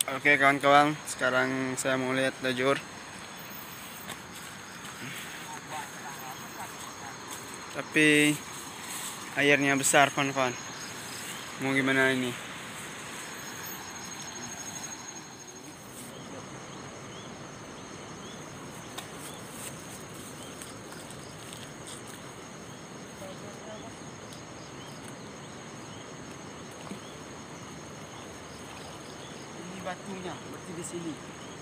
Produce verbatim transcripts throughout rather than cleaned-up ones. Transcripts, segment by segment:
Oke kawan-kawan, sekarang saya mau lihat tajur. Tapi airnya besar kawan-kawan. Mau gimana ini? Ini batunya, berarti di sini.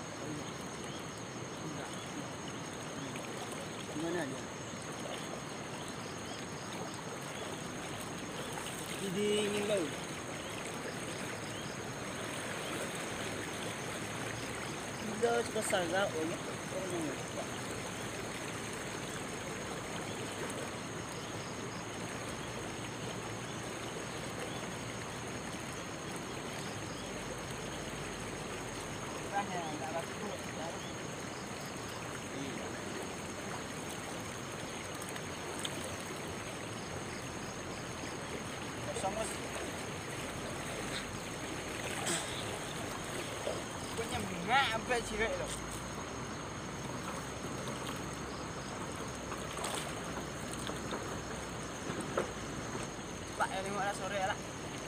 Gimana dia? Dingin loh. Tidak sebesar gak? Oh ya. Somos punya bunga sampai cilik loh. Pak, ini mau sore lah.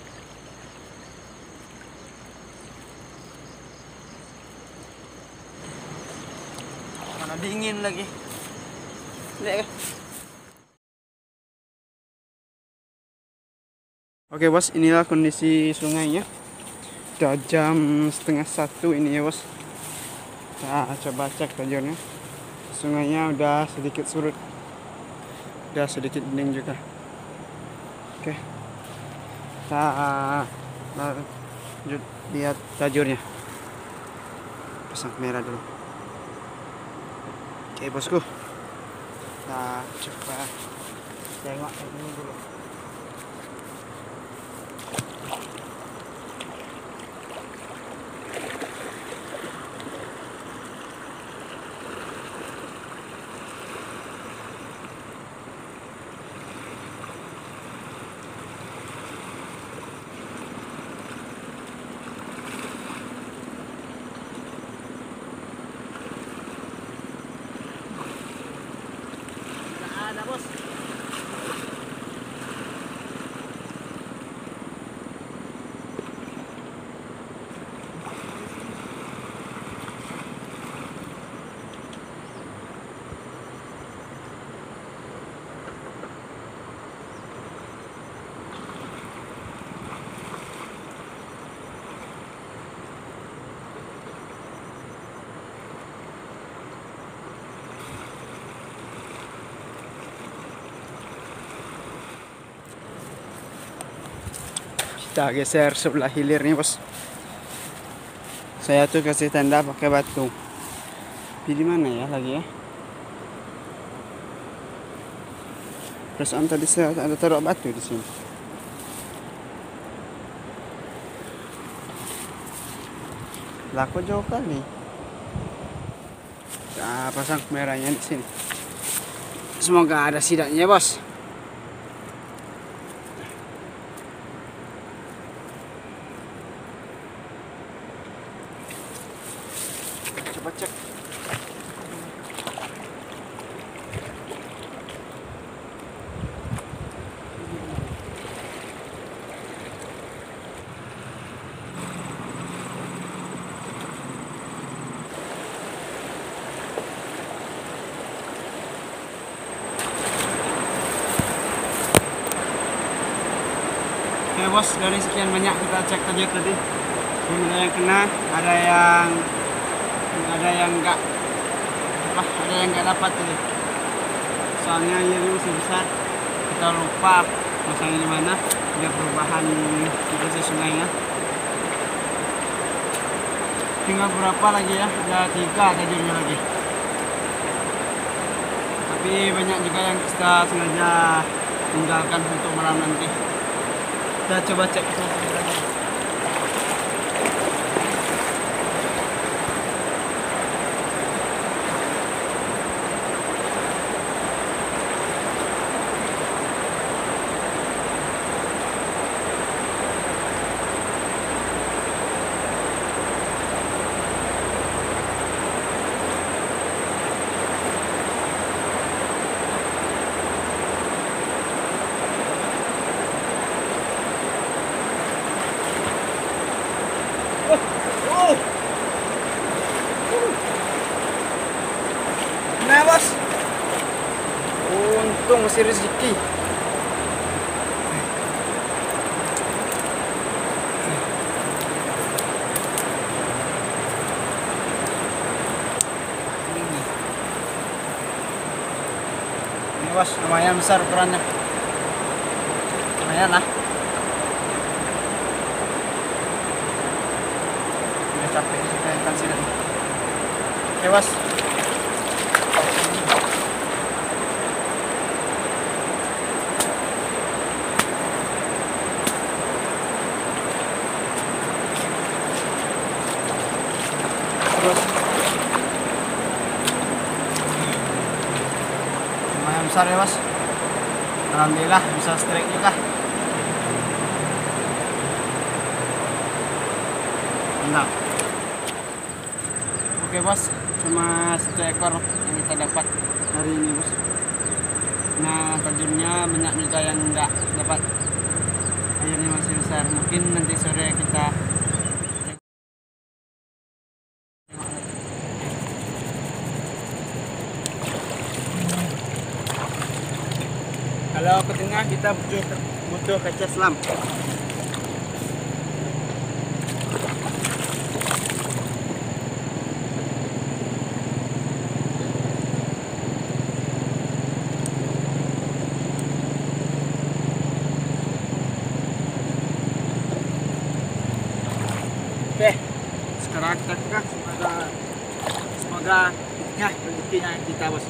Mana dingin lagi. Lihat. Oke bos, inilah kondisi sungainya. Udah jam setengah satu ini ya bos. Nah, coba cek tajurnya. Sungainya udah sedikit surut. Udah sedikit bening juga. Oke. Kita lanjut lihat tajurnya. Pasang merah dulu. Oke bosku. Kita coba tengok ini dulu. Ada bos. Kita geser sebelah hilir nih bos. Saya tuh kasih tanda pakai batu. Di mana ya lagi ya? Perasaan tadi saya ada taruh batu di sini. Laku jauh kali. Kita pasang merahnya di sini. Semoga ada sidaknya bos. Coba cek. Oke bos, dari sekian banyak kita cek tadi tadi. Belum ada yang kena, ada yang ada yang enggak apa ada yang enggak dapat tadi. Soalnya airnya masih besar, kita lupa masangnya di mana. Ada perubahan di sungainya. Tinggal berapa lagi ya? Ada tiga tajurnya lagi. Tapi banyak juga yang kita sengaja tinggalkan untuk malam nanti. Kita coba cek lagi. Uh. Nah bos, untung masih rezeki. Ini bos, lumayan besar ukurannya. Lumayan lah. Udah capek sih kayak ikan sini. Oke bos. Terus lumayan besar ya bos. Alhamdulillah bisa strike juga. Mantap. Oke bos, cuma satu ekor yang kita dapat hari ini bos. Nah tajurnya banyak juga yang enggak dapat. Airnya masih besar. Mungkin nanti sore kita kalau ke tengah kita butuh butuh kaca selam. Oke, sekarang kita buka, semoga semoga ya rezekinya kita bos.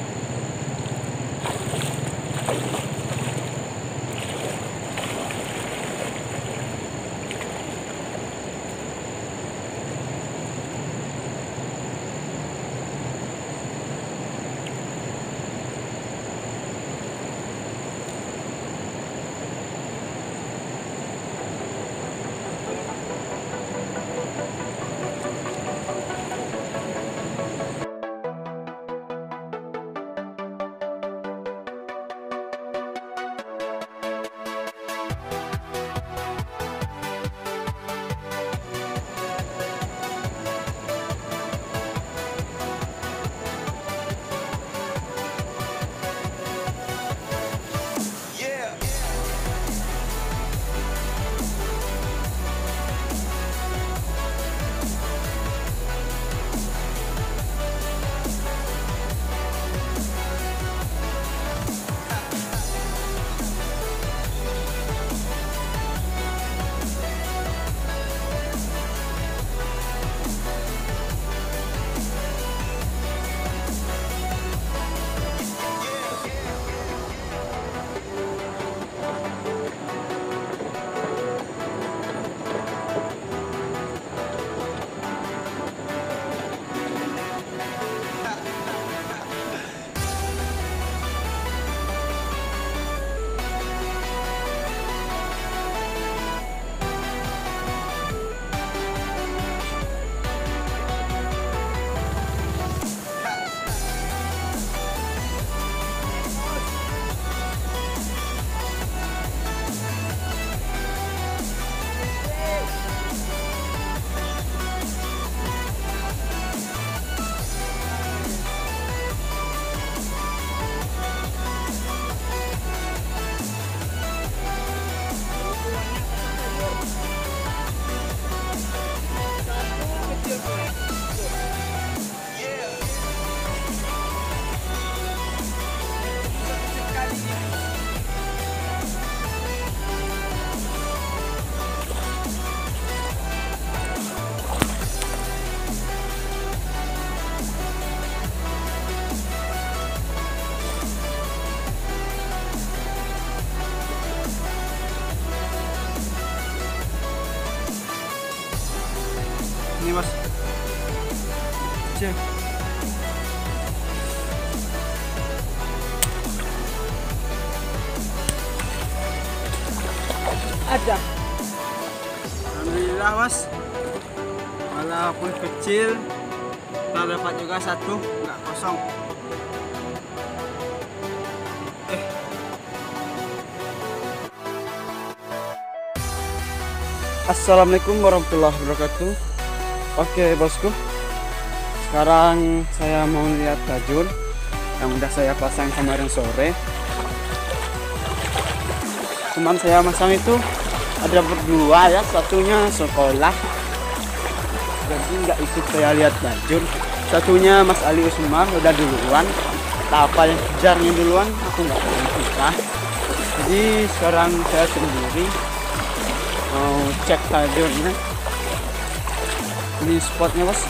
Ini bos. Cek. Ada. Alhamdulillah bos. Walaupun kecil, kita dapat juga satu, nggak kosong. Eh. Assalamualaikum warahmatullahi wabarakatuh. Oke bosku, sekarang saya mau lihat tajur yang udah saya pasang kemarin sore. Teman saya masang itu ada berdua ya, satunya sekolah jadi nggak ikut saya lihat tajur. Satunya Mas Ali Usmar udah duluan, apa yang kejarnya duluan aku nggak tahu kita. Jadi sekarang saya sendiri mau cek tajurnya. Ini spotnya bos.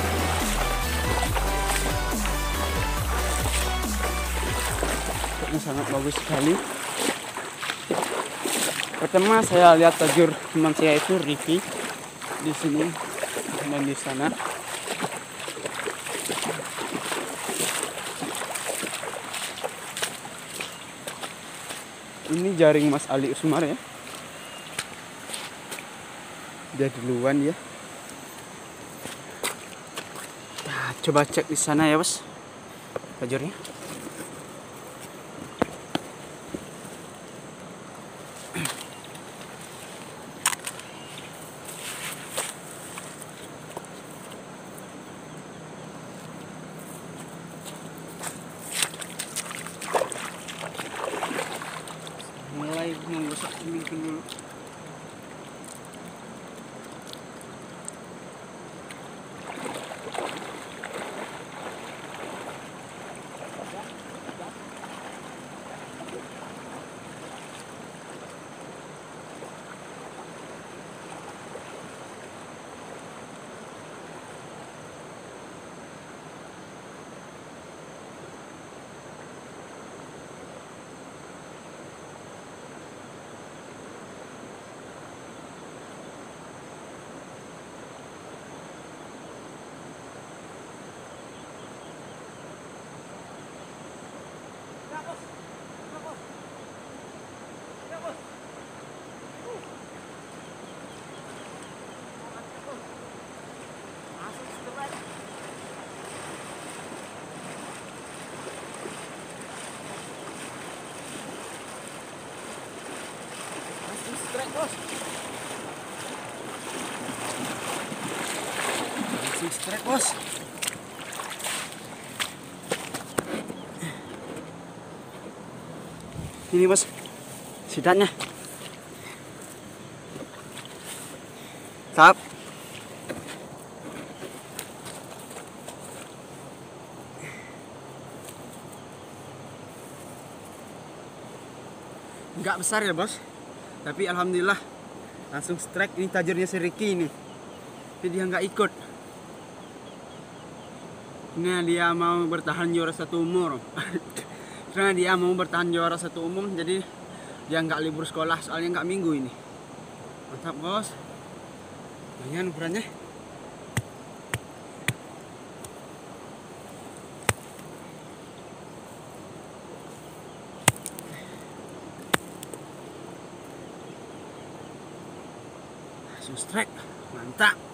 Spotnya sangat bagus sekali. Pertama saya lihat tajur teman saya itu Ricky di sini dan di sana. Ini jaring Mas Ali Usmar ya. Dia duluan ya. Nah, coba cek di sana ya bos tajurnya. Mulai menggosok mungkin dulu. Strike bos. Langsung strike bos. Ini bos, sidatnya. Tap. Enggak besar ya bos. Tapi alhamdulillah langsung strike. Ini tajurnya si Ricky ini. Tapi dia nggak ikut. Ini dia mau bertahan juara satu umur. Karena dia mau bertahan juara satu umum, jadi dia nggak libur sekolah soalnya nggak minggu ini. Mantap bos. Lumayan ukurannya. Langsung strike, mantap.